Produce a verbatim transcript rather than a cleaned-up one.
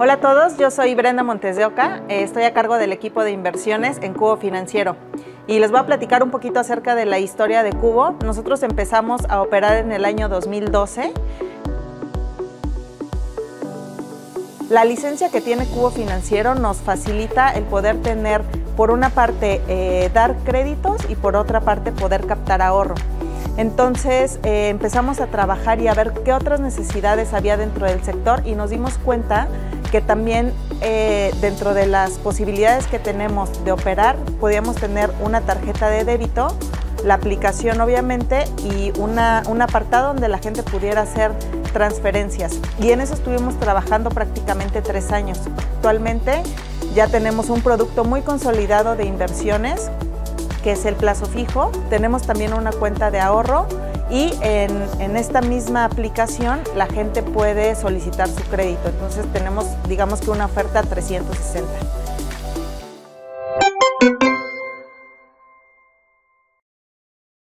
Hola a todos, yo soy Brenda Montes de Oca, eh, estoy a cargo del equipo de inversiones en Cubo Financiero y les voy a platicar un poquito acerca de la historia de Cubo. Nosotros empezamos a operar en el año dos mil doce. La licencia que tiene Cubo Financiero nos facilita el poder tener, por una parte, eh, dar créditos y por otra parte poder captar ahorro. Entonces eh, empezamos a trabajar y a ver qué otras necesidades había dentro del sector y nos dimos cuenta que también eh, dentro de las posibilidades que tenemos de operar podíamos tener una tarjeta de débito, la aplicación obviamente y una, un apartado donde la gente pudiera hacer transferencias, y en eso estuvimos trabajando prácticamente tres años. Actualmente ya tenemos un producto muy consolidado de inversiones, que es el plazo fijo. Tenemos también una cuenta de ahorro y en, en esta misma aplicación la gente puede solicitar su crédito. Entonces tenemos, digamos que una oferta trescientos sesenta.